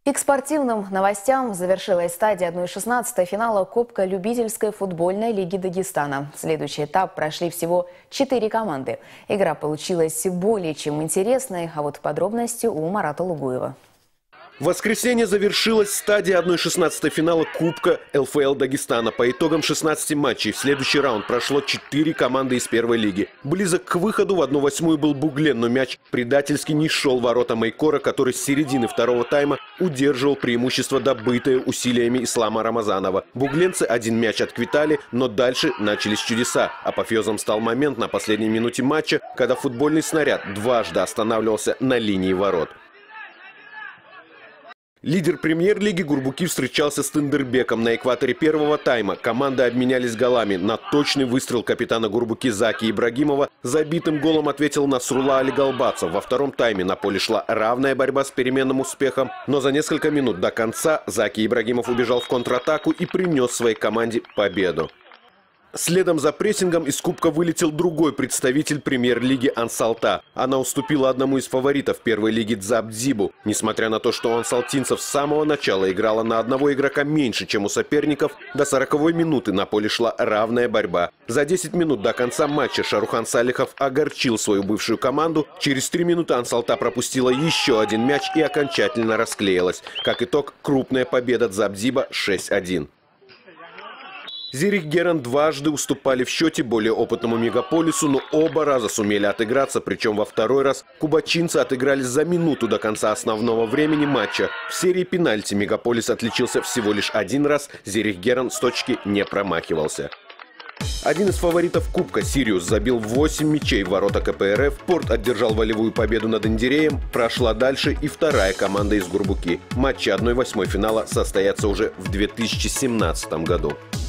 И к спортивным новостям завершилась стадия 1/16 финала Кубка любительской футбольной лиги Дагестана. Следующий этап прошли всего 4 команды. Игра получилась более чем интересной, а вот подробности у Марата Лугуева. В воскресенье завершилась стадия 1/16 финала Кубка ЛФЛ Дагестана. По итогам 16 матчей в следующий раунд прошло 4 команды из первой лиги. Близок к выходу в 1/8 был Буглен, но мяч предательски не шел в ворота Майкора, который с середины второго тайма удерживал преимущество, добытое усилиями Ислама Рамазанова. Бугленцы один мяч отквитали, но дальше начались чудеса. Апофеозом стал момент на последней минуте матча, когда футбольный снаряд дважды останавливался на линии ворот. Лидер премьер-лиги Гурбуки встречался с Тындырбеком на экваторе первого тайма. Команды обменялись голами. На точный выстрел капитана Гурбуки Заки Ибрагимова забитым голом ответил Насрулла Алигалбацев. Во втором тайме на поле шла равная борьба с переменным успехом. Но за несколько минут до конца Заки Ибрагимов убежал в контратаку и принес своей команде победу. Следом за прессингом из кубка вылетел другой представитель премьер-лиги Ансалта. Она уступила одному из фаворитов первой лиги Дзабдзибу. Несмотря на то, что у ансалтинцев с самого начала играла на одного игрока меньше, чем у соперников, до 40-й минуты на поле шла равная борьба. За 10 минут до конца матча Шарухан Салихов огорчил свою бывшую команду. Через 3 минуты Ансалта пропустила еще один мяч и окончательно расклеилась. Как итог, крупная победа Дзабдзиба 6-1. Зирих Геран дважды уступали в счете более опытному Мегаполису, но оба раза сумели отыграться, причем во второй раз кубачинцы отыгрались за минуту до конца основного времени матча. В серии пенальти Мегаполис отличился всего лишь один раз, Зирих Геран с точки не промахивался. Один из фаворитов Кубка, Сириус, забил 8 мячей в ворота КПРФ, Порт одержал волевую победу над Индиреем, прошла дальше и вторая команда из Гурбуки. Матчи 1/8 финала состоятся уже в 2017 году.